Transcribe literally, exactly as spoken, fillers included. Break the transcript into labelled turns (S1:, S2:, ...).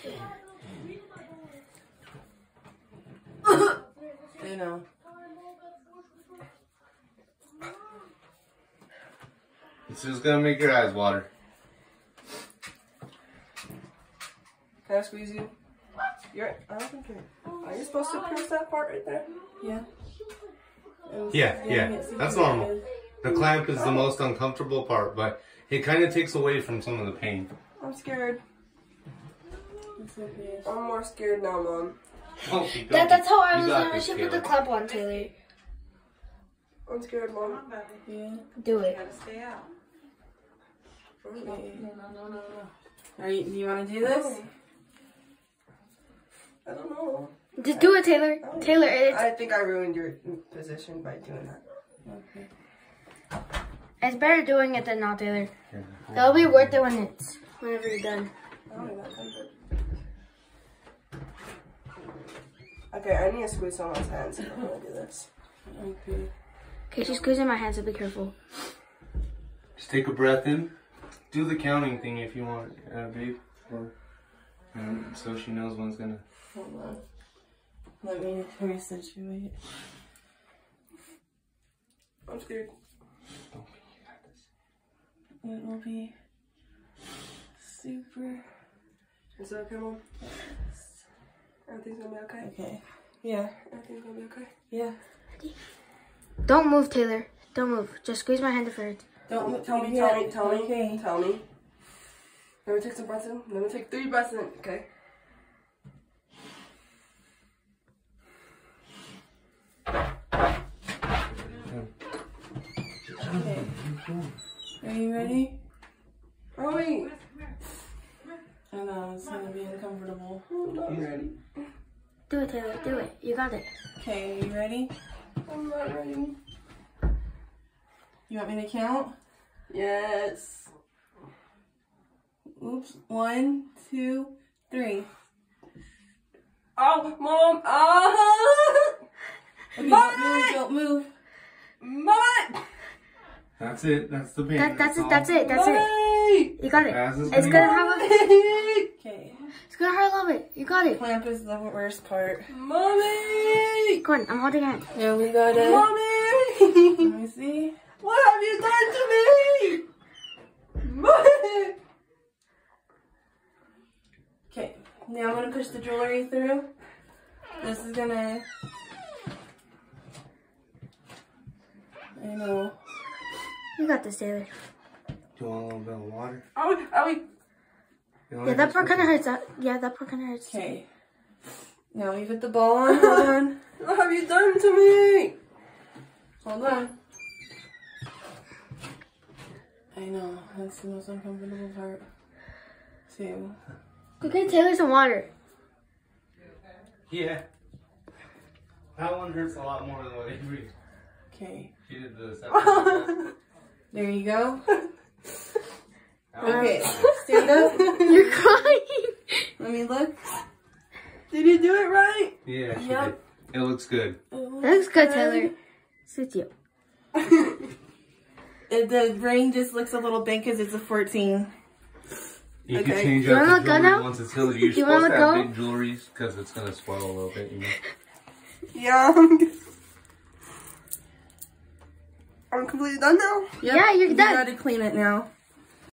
S1: You know.
S2: It's just gonna make your eyes water.
S1: Can I squeeze you? You're. I don't think you're. Are you supposed to pierce that part right there? Yeah.
S2: Yeah, yeah, that's normal. The clamp is the most uncomfortable part, but it kind of takes away from some of the pain.
S1: I'm scared. I'm more scared now, Mom.
S2: Oh,
S3: that, that's how I was when I should put the clamp on, Taylor.
S1: I'm scared, Mom. Yeah.
S3: Do it.
S1: Gotta stay out. Okay. No, no, no, no, no. Are you, do you want to do this? I don't know.
S3: Just do it, Taylor. Taylor, it's...
S1: I think I ruined your position by doing that. Okay.
S3: It's better doing it than not, Taylor. That'll be worth it when it's whenever you're done.
S1: Okay, I need to squeeze someone's hands if I'm gonna do this. Okay.
S3: Okay, she's squeezing my hand, so be careful.
S2: Just take a breath in. Do the counting thing if you want, uh, babe. Or, um, so she knows when's gonna.
S1: Hold on. Let me resituate. I'm scared. It will be super. Is that okay, Mom? Yes. Everything's gonna be okay? Okay. Yeah. Everything's gonna be okay? Yeah.
S3: Don't move, Taylor. Don't move. Just squeeze my hand first.
S1: Don't move. Tell me, tell me, tell me, okay. Tell me. Let me take some breaths in. Let me take three breaths in, okay? Okay. Are you ready? Oh, wait. I know, it's gonna be uncomfortable. I'm not ready.
S3: Do it, Taylor. Do it. You got it.
S1: Okay, are you ready? I'm not ready. You want me to count? Yes. Oops. One, two, three. Oh, Mom. Ah! Okay, Mom! Don't move. Don't move. Mom!
S2: That's it. That's the pain.
S3: That, that's,
S2: that's
S3: it. That's it. That's
S1: Mommy!
S3: it. You got it.
S2: It's
S3: It's gonna have a.
S1: Okay.
S3: It's gonna hurt a little bit. You got it.
S1: Clamp is the worst part. Mommy!
S3: Come on, I'm holding your hand.
S1: Yeah, we got it. Mommy! Let me see. What have you done to me? Mommy! Okay, now I'm gonna push the jewelry through. This is gonna. I know.
S3: You got this, Taylor.
S2: Do you want a little bit of water?
S1: Oh, oh,
S3: yeah, that part kind of hurts. That, yeah, that part kind of hurts.
S1: Okay. Now you put the ball on. Hold on. What have you done to me? Hold on. I know. That's the most uncomfortable part. Too.
S3: Go get Taylor some water.
S2: Yeah. That one hurts a lot more than what Avery.
S1: Okay.
S2: She did the second.
S1: There you go. Okay. Stand up.
S3: You're crying.
S1: Let me look. Did you do it right?
S2: Yeah, she
S1: Yep.
S2: did. It looks good.
S1: It looks,
S3: That looks good, Taylor. Suits you.
S1: It, the ring just looks a little big because it's a fourteen.
S2: You
S1: Okay.
S2: can change
S3: You
S2: out
S3: wanna
S2: the
S3: go
S2: jewelry
S3: now?
S2: once it's healed. You're
S3: You wanna
S2: supposed to have
S3: go?
S2: big jewelries because it's going to swell a little bit, you know?
S1: Yeah. I'm, I'm completely done now?
S3: Yeah, you're
S1: you
S3: done.
S1: gotta clean it now.